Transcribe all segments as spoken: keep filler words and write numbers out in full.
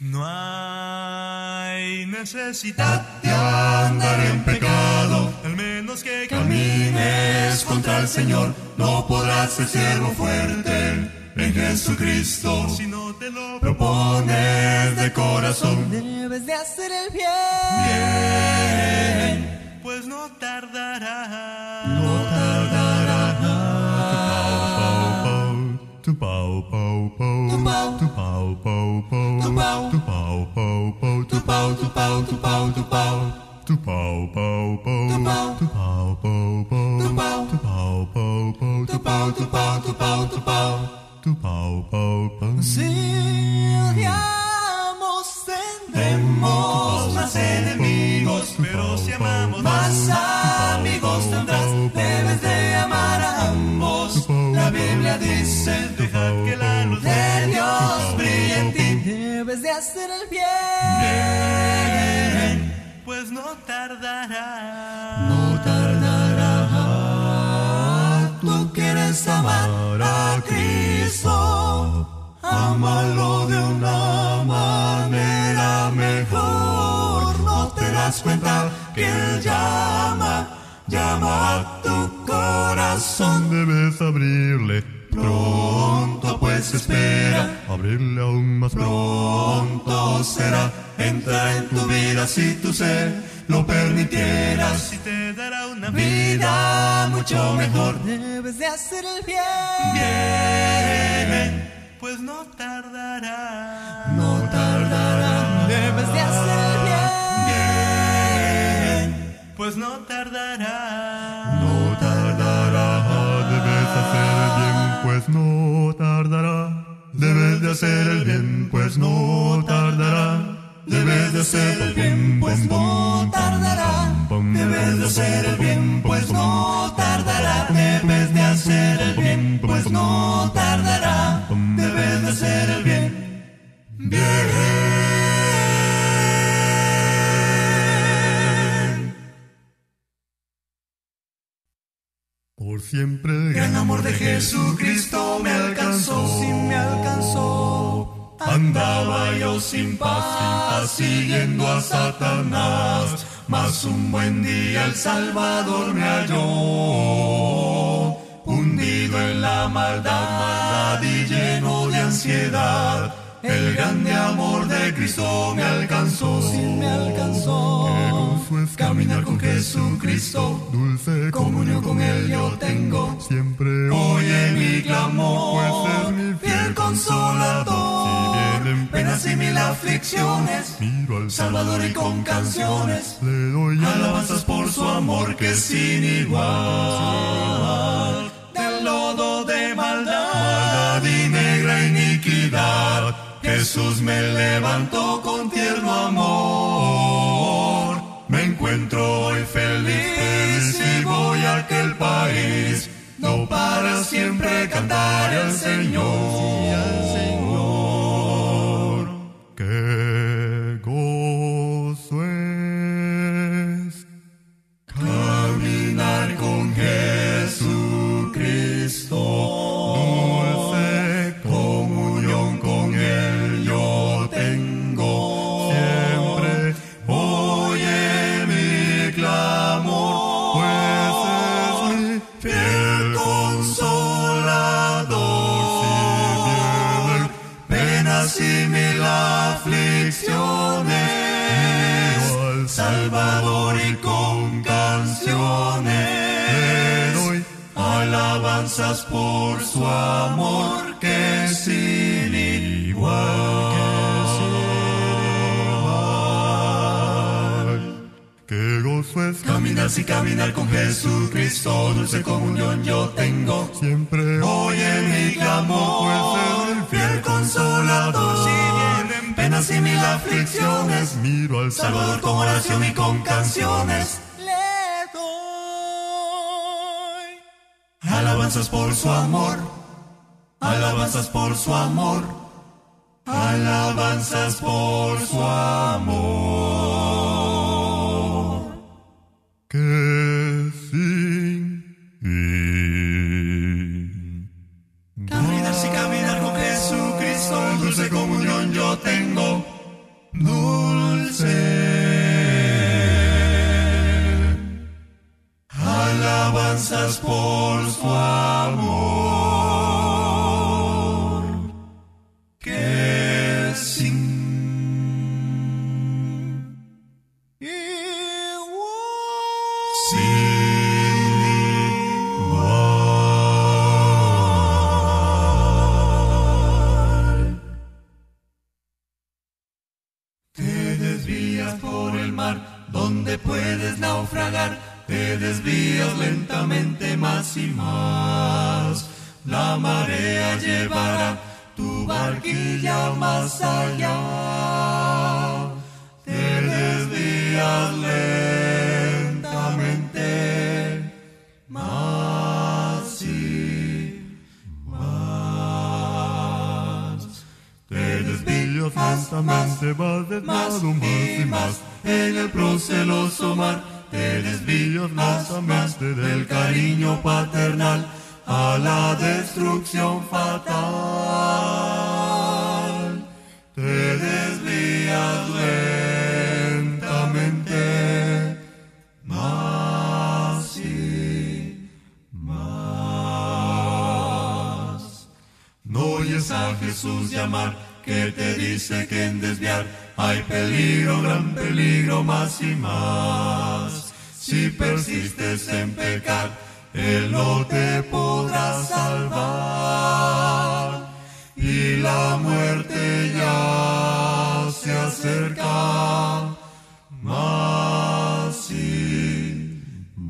No hay necesidad de andar en pecado, al menos que camines contra el Señor. No podrás ser siervo fuerte en Jesucristo si no te lo propones de corazón. Debes de hacer el bien, bien, pues no tardará, no tardará. Tu pau pau pau, Tu pau, tu pau pau pau, tu pau, tu pau pau pau, tu pau, tu pau, tu pau, tu pau, tu pau pau pau, tu pau, tu pau pau pau, tu pau, tu pau pau pau, tu pau, tu pau, tu pau, tu pau. tu pau pau pau. Si odiamos tendremos más enemigos, pero si amamos más amigos tendrás. Debes de amar a ambos. La Biblia dice: dejad que la luz de Dios brille en ti. Debes de hacer el bien, bien, pues no tardará, no tardará. Tú quieres amar a Cristo, ámalo de una manera mejor. No te das cuenta que Él llama, llama a tu corazón. debes abrirle Pronto pues espera, abrirle aún más pronto será. Entra en tu vida si tú se lo permitieras, y te dará una vida mucho mejor. Debes de hacer el bien, bien, pues no tardará, no tardará. Debes de hacer el bien, bien, pues no tardará, no tardará. debes hacer el bien, pues no tardará, debes de hacer el bien, pues no tardará. Debes de hacer el bien, pues no tardará. Debes de hacer el bien, pues no tardará. Debes de hacer el bien, pues no tardará. Debes de hacer el bien. Bien. Por siempre el Gran amor de Jesucristo me alcanzó, sí me alcanzó. Andaba yo sin paz, sin paz, siguiendo a Satanás. Mas un buen día el Salvador me halló, hundido en la maldad, maldad y lleno de ansiedad. El grande amor de Cristo me alcanzó, sí me alcanzó. Qué gozo es Caminar con Jesucristo, dulce comunión con Él yo tengo. Siempre Oye mi clamor, pues es mi fiel consolador. Si vienen penas y mil aflicciones, miro al Salvador y con canciones, le doy alabanzas por su amor que es sin igual. Del lodo de maldad, maldad y negra iniquidad, Jesús me levantó con tierno amor. Me encuentro hoy feliz y voy a aquel país, no para siempre cantar al Señor, al Señor. Qué gozo es Caminar con Jesucristo, dulce comunión con Él yo tengo. siempre, Oye mi clamor, pues es mi fiel consolador. si vienen Penas y mil aflicciones, al Salvador y con canciones, le doy alabanzas por su amor que es sin igual. qué gozo es Caminar sin caminar con Jesucristo, dulce comunión yo tengo. siempre Oye mi clamor, fiel consolador. Si vienen penas y mil aflicciones, miro al Salvador con oración y con canciones, le doy alabanzas por su amor, alabanzas por su amor, alabanzas por su amor. que sin fin. Caminar sin caminar con Jesucristo, dulce comunión yo tengo. dulce. Alabanzas por su amor, que sin donde puedes naufragar, te desvías lentamente más y más. La marea llevará tu barquilla más allá. Te desvías lentamente más y más. Te desvías lentamente, vas desviado más y más. En el proceloso mar te desvías lentamente del cariño paternal a la destrucción fatal. Te desvías lentamente más y más. No oyes a Jesús llamar, que te dice que en desviar hay peligro, gran peligro, más y más. Si persistes en pecar, Él no te podrá salvar. Y la muerte ya se acerca más y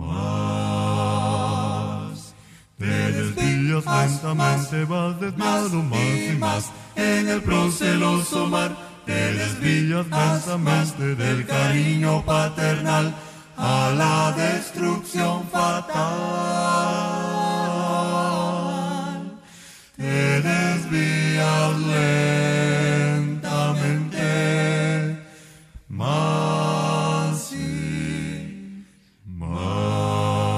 más. Te desvías lentamente, vas desviado más y más. En el proceloso mar te desvías lentamente del cariño paternal a la destrucción fatal. Te desvías lentamente más y más.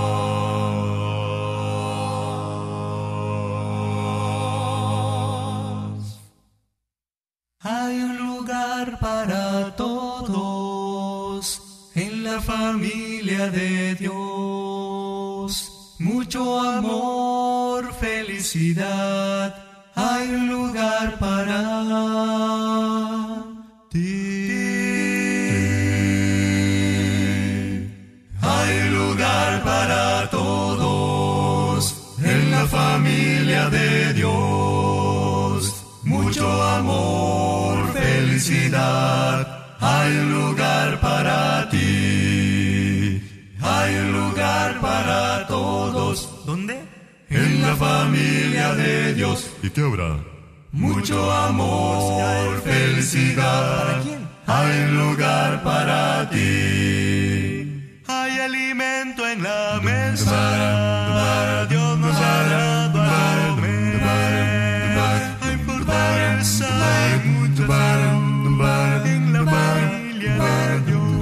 Hay un lugar para todos en la familia de Dios. Mucho amor, felicidad. Hay un lugar para ti. Hay un lugar para todos en la familia de Dios. Mucho amor, felicidad. Hay un lugar para ti. Hay un lugar para todos. ¿Dónde? En la familia de Dios. ¿Y qué habrá? Mucho amor, felicidad. ¿Para quién? Hay un lugar para ti. Hay alimento en la mesa. Dios nos hará para comer. Hay fortaleza, hay mucho amor en la familia de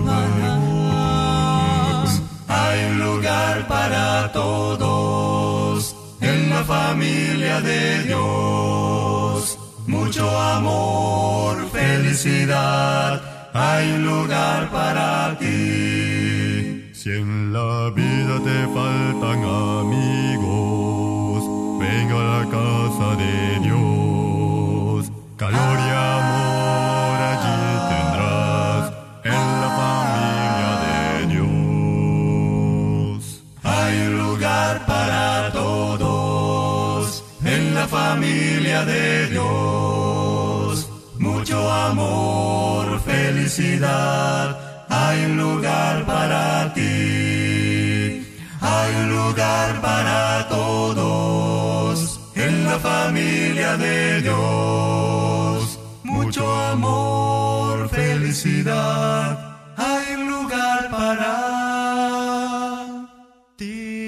Dios. Hay un lugar para todos en la familia de Dios. Mucho amor, felicidad. Hay un lugar para ti. Si en la vida te faltan amigos, venga a la casa de Dios. Calor y amor allí tendrás en la familia de Dios. Hay un lugar para todos en la familia de Dios. Mucho amor, felicidad. Hay un lugar para ti. Hay un lugar para todos en la familia de Dios. Mucho amor, felicidad. Hay un lugar para ti.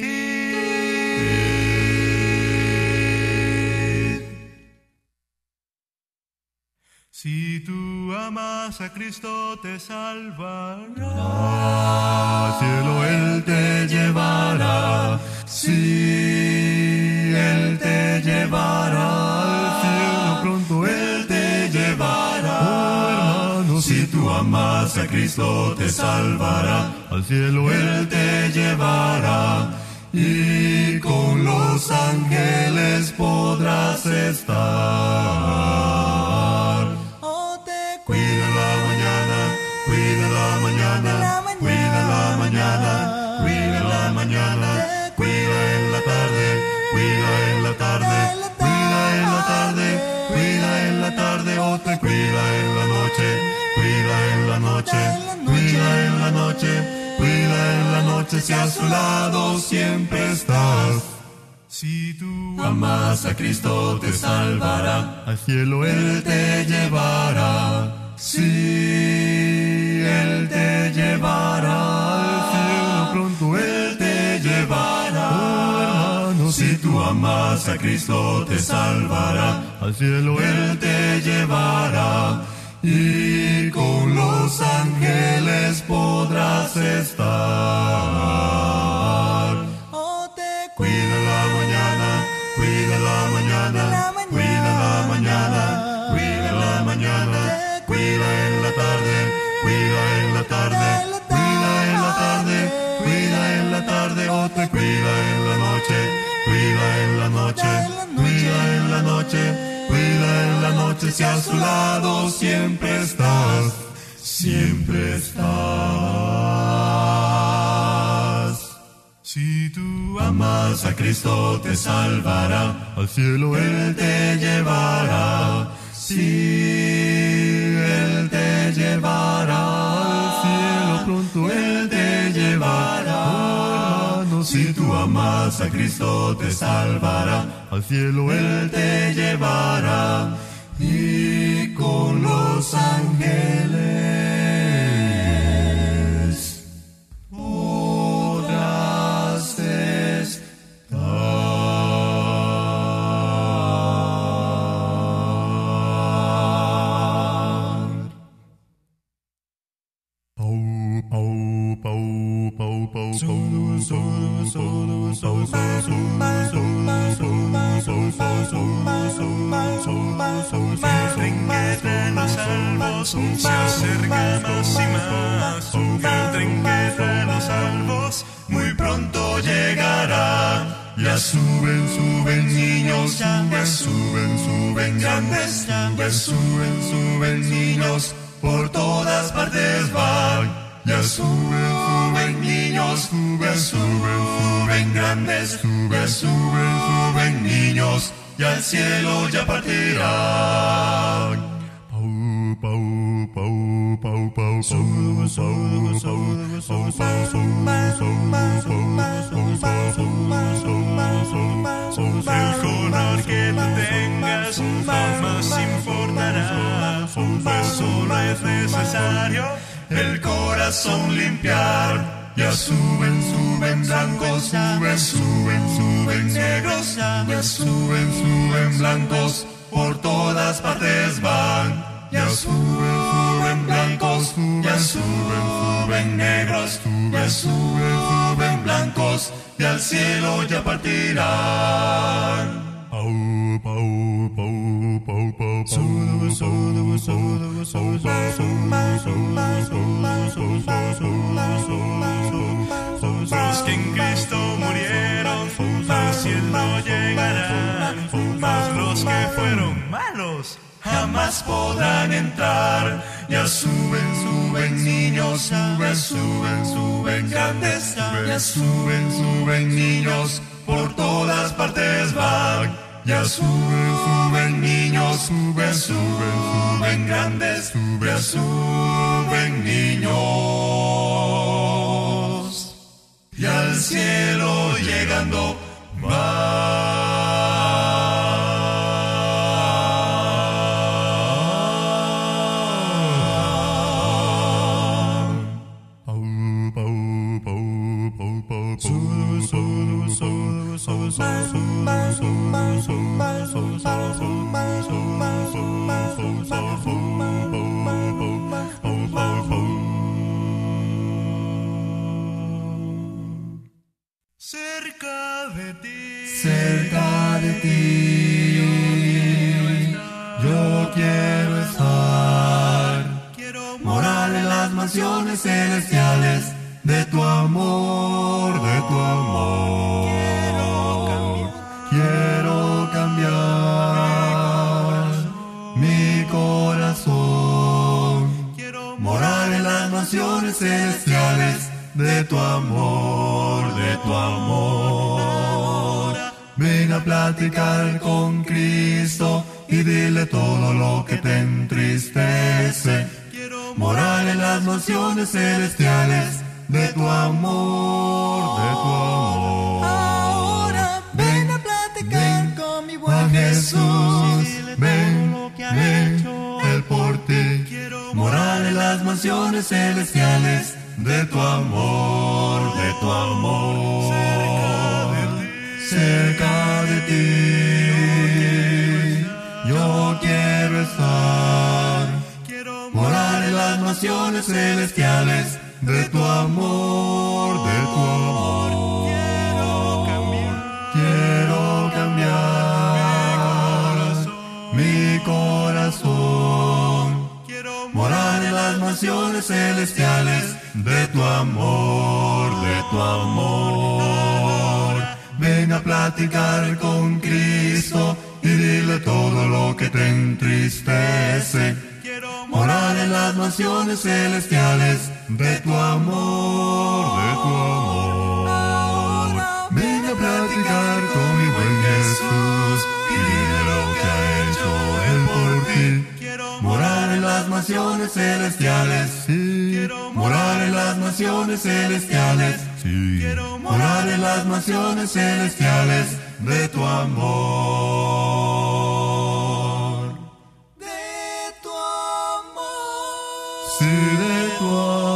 Si tú amas a Cristo te salvará. Al cielo Él te llevará. Sí, Él te llevará. Al cielo pronto Él te llevará. Oh, hermano, si tú amas a Cristo te salvará, al cielo Él te llevará, y con los ángeles podrás estar. Oh, te Cuida la mañana, cuida la mañana, cuida la mañana, cuida la mañana, cuida en la tarde, cuida en la tarde, cuida en la tarde, cuida en la tarde, oh te cuida en la noche, cuida en la noche, cuida en la noche, cuida en la noche, si a su lado siempre estás. Si tú Amas a Cristo te salvará, al cielo Él te llevará. Sí, Él te llevará, al cielo pronto Él te llevará. Oh, hermano, si tú amas a Cristo te salvará, al cielo Él te llevará, y con los ángeles podrás estar. Oh, te Cuida la mañana, cuida la mañana, cuida la mañana, cuida la mañana, cuida en la tarde, cuida en la tarde, cuida en la tarde, cuida en la tarde, oh te cuida en la noche, cuida en la noche, cuida en la noche, cuida en la noche, si a su lado siempre estás, siempre estás. Si tú Amas a Cristo te salvará, al cielo Él te llevará. Sí, Él te llevará, al cielo pronto Él te llevará. Oh, hermano, si tú amas a Cristo te salvará, al cielo Él te llevará, y con los ángeles podrás se acerca más y más, el tren que trae los salvos muy pronto llegará. Ya suben, suben niños, suben, suben, suben grandes, suben, suben, suben niños, por todas partes van. Ya suben, suben niños, suben, suben, suben grandes, suben, suben, suben niños, y al cielo ya partirán. Pau, pau, pau, pau, pau, El color que tú tengas jamás importará, pues solo es necesario el corazón limpiar. Ya suben, suben blancos, suben, suben, suben negros, ya suben, suben blancos, por todas partes van. Ya suben, suben blancos, ya suben, suben negros, ya suben, suben blancos, y al cielo ya partirán. Pau, pau, pau, pau, pau, los que en Cristo murieron al cielo llegarán, mas los que fueron malos jamás podrán entrar. Ya suben, suben niños, suben, suben, suben grandes, ya suben, suben niños, por todas partes van. Ya suben, suben niños, suben, suben, suben grandes, ya suben niños, y al cielo llegando van. Cerca de ti, cerca de ti, yo quiero estar, quiero morar mansiones celestiales de tu amor, de tu amor. Quiero cambiar mi corazón. Quiero morar en las mansiones celestiales de tu amor, de tu amor. Ven a platicar con Cristo y dile todo lo que te entristece. Quiero morar en las mansiones celestiales de tu amor, de tu amor. Ahora ven a platicar Ven con mi a buen Jesús, Jesús. ven, ven, Él por ti. Quiero morar en las mansiones celestiales de tu amor, de tu amor. Cerca de ti, yo quiero estar. Quiero morar en las mansiones celestiales de tu amor, de tu amor. Quiero cambiar, quiero cambiar mi corazón. Quiero morar en las mansiones celestiales de tu amor, de tu amor. Ven a platicar con Cristo y dile todo lo que te entristece. Quiero morar en las mansiones celestiales de tu amor, de tu amor. Ven a platicar con mi buen Jesús y dile lo que ha hecho Él por ti. Quiero morar en las mansiones celestiales, sí. Quiero morar en las mansiones celestiales, sí. Quiero morar en las mansiones celestiales de tu amor. De tu amor. Sí, de tu amor.